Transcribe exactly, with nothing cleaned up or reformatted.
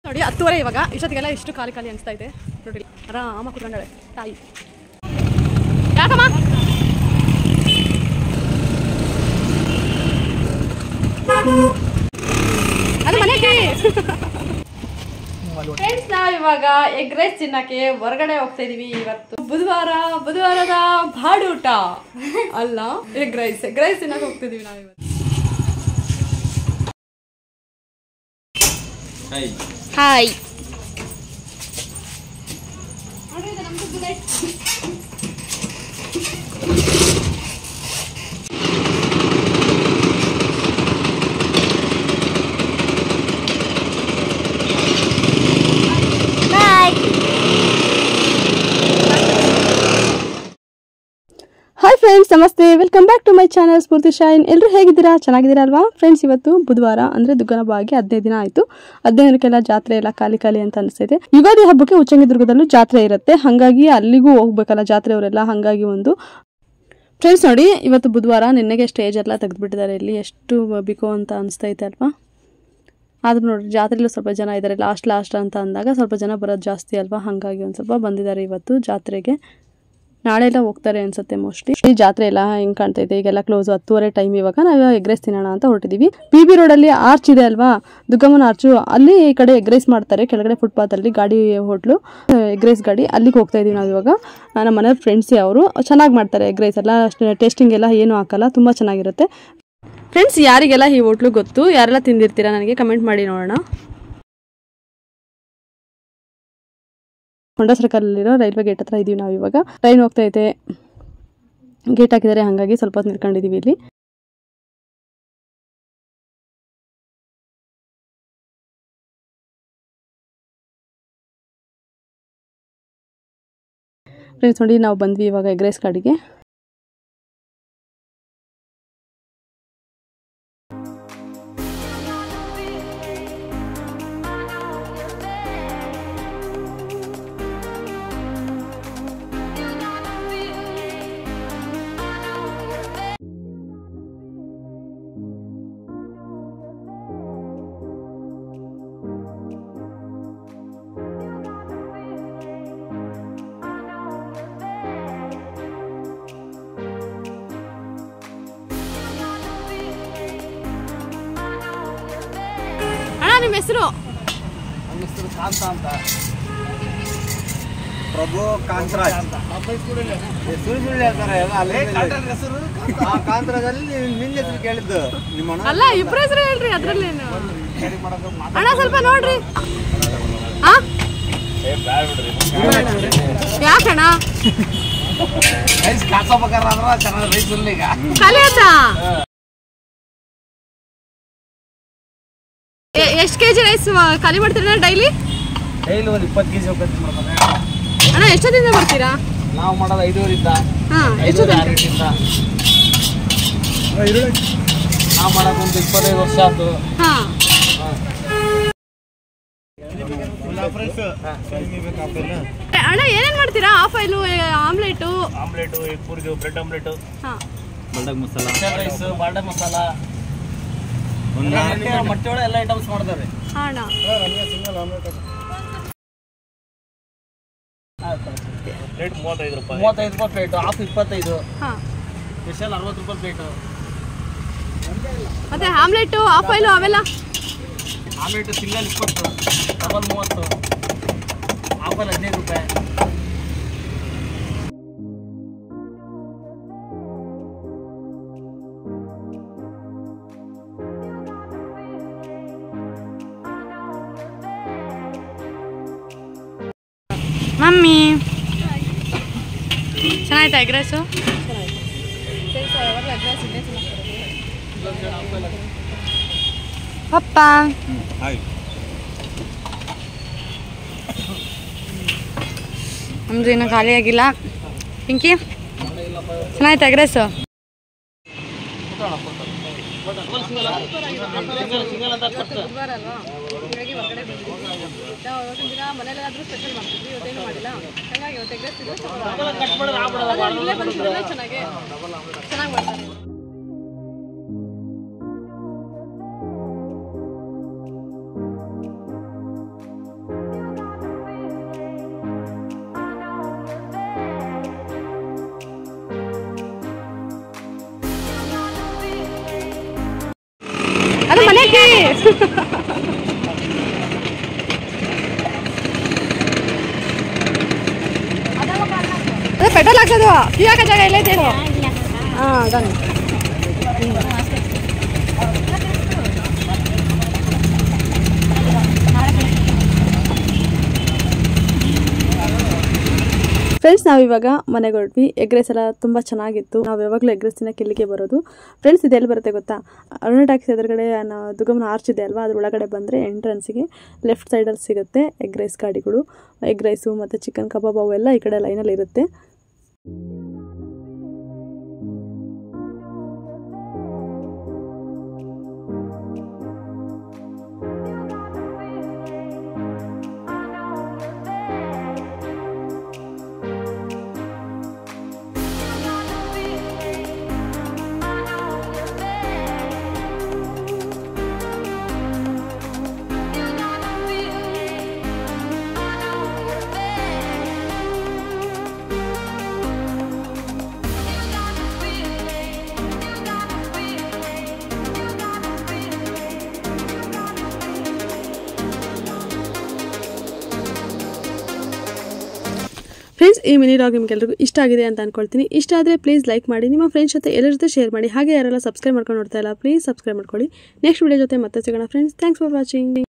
ನೋಡಿ ಹತ್ತುವರೆ ಇವಾಗ ಇಷ್ಟೊತ್ತಿಗೆಲ್ಲ ಎಷ್ಟು ಖಾಲಿ ಖಾಲಿ ಅನಿಸ್ತಾ ಇದೆ ನೋಡಿ. ಆರಾಮ ಕುತ್ಕೊಂಡಾಳೆ ತಾಯಿ. ಯಾಕಮ್ಮ ಅದು ಮನೆಗೆ. ಫ್ರೆಂಡ್ಸ್ ನಾವು ಇವಾಗ ಎಗ್ ರೈಸ್ ತಿನ್ನಕ್ಕೆ ಹೊರಗಡೆ ಹೋಗ್ತಾ ಇದೀವಿ. ಇವತ್ತು ಬುಧವಾರ, ಬುಧವಾರದ ಬಾಡೂಟ ಅಲ್ಲ ಎಗ್ ರೈಸ್. ಎಗ್ ರೈಸ್ ತಿನ್ನಕ್ಕೆ ಹೋಗ್ತಿದೀವಿ ನಾವು ಇವತ್ತು. ಹಾಯ್ ಹಾಯ್ ಫ್ರೆಂಡ್ಸ್, ನಮಸ್ತೆ, welcome back to my channel Spoorthi shine. ಎಲ್ಲರೂ ಹೇಗಿದ್ದೀರಾ? ಚೆನ್ನಾಗಿದ್ದೀರಾ ಅಲ್ವಾ ಫ್ರೆಂಡ್ಸ್? ಇವತ್ತು ಬುಧವಾರ ಅಂದರೆ ದುಗ್ಗನ ಬಾಗಿ ಹದಿನೈದು ದಿನ ಆಯಿತು. ಹದಿನೈದು ದಿನಕ್ಕೆಲ್ಲ ಜಾತ್ರೆ ಎಲ್ಲ ಖಾಲಿ ಖಾಲಿ ಅಂತ ಅನಿಸ್ತೈತೆ. ಯುಗಾದಿ ಹಬ್ಬಕ್ಕೆ ಉಚ್ಚಂಗಿದುರ್ಗದಲ್ಲೂ ಜಾತ್ರೆ ಇರುತ್ತೆ, ಹಾಗಾಗಿ ಅಲ್ಲಿಗೂ ಹೋಗ್ಬೇಕಲ್ಲ ಜಾತ್ರೆಯವರೆಲ್ಲ. ಹಾಗಾಗಿ ಒಂದು ಫ್ರೆಂಡ್ಸ್ ನೋಡಿ, ಇವತ್ತು ಬುಧವಾರ, ನಿನ್ನೆಗೆ ಸ್ಟೇಜ್ ಎಲ್ಲ ತೆಗೆದುಬಿಟ್ಟಿದ್ದಾರೆ. ಇಲ್ಲಿ ಎಷ್ಟು ಬಿಕೋ ಅಂತ ಅನಿಸ್ತೈತೆ ಅಲ್ವಾ? ಆದರೂ ನೋಡಿ ಜಾತ್ರೆಯಲ್ಲೂ ಸ್ವಲ್ಪ ಜನ ಇದ್ದಾರೆ. ಲಾಸ್ಟ್ ಲಾಸ್ಟ್ ಅಂತ ಅಂದಾಗ ಸ್ವಲ್ಪ ಜನ ಬರೋದು ಜಾಸ್ತಿ ಅಲ್ವಾ? ಹಾಗಾಗಿ ಒಂದು ಸ್ವಲ್ಪ ಬಂದಿದ್ದಾರೆ ಇವತ್ತು ಜಾತ್ರೆಗೆ. ನಾಳೆ ಎಲ್ಲ ಹೋಗ್ತಾರೆ ಅನ್ಸುತ್ತೆ ಮೋಸ್ಟ್ಲಿ. ಈ ಜಾತ್ರೆ ಎಲ್ಲ ಹೆಂಗ್ ಕಾಣ್ತೈತೆ, ಈಗೆಲ್ಲ ಕ್ಲೋಸ್. ಹತ್ತುವರೆ ಟೈಮ್. ಇವಾಗ ನಾವು ಎಗ್ ರೈಸ್ ತಿನ್ನೋಣ ಅಂತ ಹೊರಟಿದೀವಿ. ಪಿ ಬಿ ರೋಡ್ ಅಲ್ಲಿ ಆರ್ಚ್ ಇದೆ ಅಲ್ವಾ, ದುಗ್ಗಮ್ಮನ ಆರ್ಚು, ಅಲ್ಲಿ ಈ ಕಡೆ ಎಗ್ ರೈಸ್ ಮಾಡ್ತಾರೆ. ಕೆಳಗಡೆ ಫುಟ್ಪಾತ್ ಅಲ್ಲಿ ಗಾಡಿ ಹೋಟ್ಲು, ಎಗ್ ರೈಸ್ ಗಾಡಿ, ಅಲ್ಲಿಗೆ ಹೋಗ್ತಾ ಇದೀವಿ ನಾವು ಇವಾಗ. ನಮ್ಮ ಮನೆ ಫ್ರೆಂಡ್ಸ್ ಅವರು ಚೆನ್ನಾಗಿ ಮಾಡ್ತಾರೆ ಎಗ್ ರೈಸ್ ಎಲ್ಲ. ಟೇಸ್ಟಿಂಗ್ ಎಲ್ಲ ಏನು ಹಾಕಲ್ಲ, ತುಂಬಾ ಚೆನ್ನಾಗಿರುತ್ತೆ. ಫ್ರೆಂಡ್ಸ್, ಯಾರಿಗೆಲ್ಲ ಈ ಹೋಟ್ಲು ಗೊತ್ತು, ಯಾರೆಲ್ಲ ತಿಂದಿರ್ತೀರಾ ನನಗೆ ಕಮೆಂಟ್ ಮಾಡಿ ನೋಡೋಣ. ಹೊಂಡಾ ಸರ್ಕಲಲ್ಲಿರೋ ರೈಲ್ವೆ ಗೇಟ್ ಹತ್ರ ಇದೀವಿ ನಾವು ಇವಾಗ. ಟ್ರೈನ್ ಹೋಗ್ತಾ ಐತೆ, ಗೇಟ್ ಹಾಕಿದ್ದಾರೆ, ಹಾಗಾಗಿ ಸ್ವಲ್ಪ ಹೊತ್ತು ನಿಲ್ಕೊಂಡಿದೀವಿ ಇಲ್ಲಿ. ಫ್ರೆಂಡ್ಸ್ ನೋಡಿ, ನಾವು ಬಂದ್ವಿ ಇವಾಗ ಎಗ್ ರೈಸ್ ಗಾಡಿಗೆ. ನಿಮ್ಮ ಹೆಸರು? ನಮ್ಮ ಹೆಸರು ಕಾಂತ ಅಂತ. ಪ್ರಭು ಕಾಂತರಾಜ್. ಸುಳ್ಳು ಸುಳ್ಳು ಹೇಳ್ತಾರೆ ಕಾಂತರಾಜಲ್ಲಿ ನಿನ್ನ ಹೆಸರು ಕೇಳಿದ್ದು. ನಿಮ್ಮ ಅಲ್ಲ, ಇಬ್ಬರ ಹೆಸರು ಹೇಳ್ರಿ, ಅದ್ರಲ್ಲೇನು. ಅಣ್ಣ ಸ್ವಲ್ಪ ನೋಡ್ರಿ. ಯಾಕಣ್ಣ ಕಲಿಯತ್ತಾ? ಎಷ್ಟು ಕೆಜಿ ರೈಸ್ ಖಾಲಿ ಮಾಡ್ತೀರಾ ಡೈಲಿ? ಡೈಲಿ ಒಂದು ಇಪ್ಪತ್ತು ಕೆಜಿ ಹೋಗ್ತೀವಿ. ಅಣ್ಣ ಎಷ್ಟೊತ್ತಿಂದ ಬರ್ತೀರಾ? ನಾವು ಮಾಡೋದು ಐದೂರಿಂದ. ಹಾಂ, ಐದೂರಿಂದ ನಾವು ಮಾಡೋದು ಒಂದು ಇಪ್ಪತ್ತೈದು ವರ್ಷ ಆಯ್ತು. ಹಾಂ, ಅಣ್ಣ ಏನೇನು ಮಾಡ್ತೀರಾ? Half oil, omelette, omelette, egg ಪೂರಿಗೆ, ಬ್ರೆಡ್ ಆಮ್ಲೆಟು, ಹಾಂ, boiled egg masala, rice, boiled egg masala, ಮೊಟ್ಟೆ ಒಳಗೆ ಎಲ್ಲ ಐಟಮ್ಸ್ ಮಾಡ್ತಾರೆ. ಹಾಂ ಅಣ್ಣ. ಪ್ಲೇಟ್ ಮೂವತ್ತೈದು ರೂಪಾಯಿ. ಮೂವತ್ತೈದು ರೂಪಾಯಿ ಪ್ಲೇಟು. ಹಾಫ್ ಇಪ್ಪತ್ತೈದು. ಹಾಂ, ಸ್ಪೆಷಲ್ ಅರವತ್ತು ರೂಪಾಯಿ ಪ್ಲೇಟು. ಮತ್ತೆ ಆಮ್ಲೆಟು, ಹಾಫ್ ಆಯಿಲು ಅವೆಲ್ಲ? ಆಮ್ಲೆಟು ಸಿಂಗಲ್ ಇಪ್ಪತ್ತು, ಡಬಲ್ ಮೂವತ್ತು, ಹಾಫ್ ಆಯಿಲ್ ಹದಿನೈದು ರೂಪಾಯಿ. ಮಮ್ಮಿ ಚೆನ್ನಾಯ್ತಾ ಎಗ್ ರೈಸು? ಪಪ್ಪ ನಮ್ದು ಇನ್ನೂ ಖಾಲಿ ಆಗಿಲ್ಲ. ಪಿಂಕಿ ಚೆನ್ನಾಯ್ತಾ ಎಗ್ ರೈಸು? ಮನೇಲಾದ್ರೂ ಸ್ಪೆಷಲ್ ಮಾಡ್ತಿದ್ವಿ, ಇವತ್ತೇನು ಮಾಡಿಲ್ಲ. ಹಾಗಾಗಿ ಇವತ್ತು ಎಗ್ ರೈಸ್ ಇಲ್ಲೇ ಬಂದಿದ್ರಲ್ಲ, ಚೆನ್ನಾಗಿ ಚೆನ್ನಾಗಿ ಮಾಡ್ತಾರೆ. ಏನಕ್ಕೆ ಅದೇ ಪೆಟ್ರೋಲ್ ಹಾಕೋದು ಕ್ಯೂ ಹಾಕೋ ಜಾಗ ಎಲ್ಲ ಇದೆ ಹೇಳು ಹಾಂ ಅದಾನೆ ಫ್ರೆಂಡ್ಸ್ ನಾವಿವಾಗ ಮನೆಗೆ ಹೊರಟ್ವಿ. ಎಗ್ ರೈಸ್ ಎಲ್ಲ ತುಂಬ ಚೆನ್ನಾಗಿತ್ತು. ನಾವು ಯಾವಾಗಲೂ ಎಗ್ ರೈಸ್ ತಿನ್ನೋಕೆ ಇಲ್ಲಿಗೆ ಬರೋದು. ಫ್ರೆಂಡ್ಸ್ ಇದು ಎಲ್ಲಿ ಬರುತ್ತೆ ಗೊತ್ತಾ, ಅರುಣ ಟ್ಯಾಕ್ಸಿ ಎದುರುಗಡೆ ದುರ್ಗಮ್ಮನ ಆರ್ಚ್ ಇದೆ ಅಲ್ವಾ, ಅದ್ರ ಒಳಗಡೆ ಬಂದರೆ ಎಂಟ್ರೆನ್ಸಿಗೆ ಲೆಫ್ಟ್ ಸೈಡಲ್ಲಿ ಸಿಗುತ್ತೆ ಎಗ್ ರೈಸ್ ಗಾಡಿಗಳು. ಎಗ್ ರೈಸು ಮತ್ತು ಚಿಕನ್ ಕಬಾಬ್ ಅವೆಲ್ಲ ಈ ಕಡೆ ಲೈನಲ್ಲಿ ಇರುತ್ತೆ. ಫ್ರೆಂಡ್ಸ್ ಈ ಮಿನಿ ವ್ಲಾಗ್ ನಿಮ್ಗೆಲ್ರಿಗೂ ಇಷ್ಟ ಆಗಿದೆ ಅಂತ ಅನ್ಕೊಳ್ತೀನಿ. ಇಷ್ಟ ಆದರೆ ಪ್ಲೀಸ್ ಲೈಕ್ ಮಾಡಿ, ನಿಮ್ಮ ಫ್ರೆಂಡ್ಸ್ ಜೊತೆ ಎಲ್ಲರ ಜೊತೆ ಶೇರ್ ಮಾಡಿ. ಹಾಗೆ ಯಾರೆಲ್ಲ ಸಬ್ಸ್ಕ್ರೈಬ್ ಮಾಡ್ಕೊಂಡು ನೋಡ್ತಾ ಇಲ್ಲ ಪ್ಲೀಸ್ ಸಬ್ಸ್ಕ್ರೈಬ್ ಮಾಡ್ಕೊಳ್ಳಿ. ನೆಕ್ಸ್ಟ್ ವಿಡಿಯೋ ಜೊತೆ ಮತ್ತೆ ಸಿಗೋಣ ಫ್ರೆಂಡ್ಸ್. Thanks for watching.